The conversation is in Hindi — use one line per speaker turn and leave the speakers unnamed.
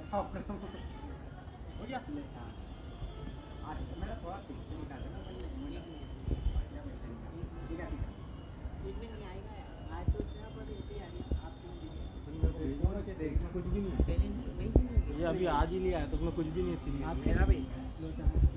हो गया आज मेरा थोड़ा ठीक से निकाल देना ठीक है एक नहीं आएगा आज तो क्या पर ये आपको देखना कुछ भी नहीं
ये अभी आज ही लिया है तो उसमें कुछ भी नहीं सीन
आप मेरा भी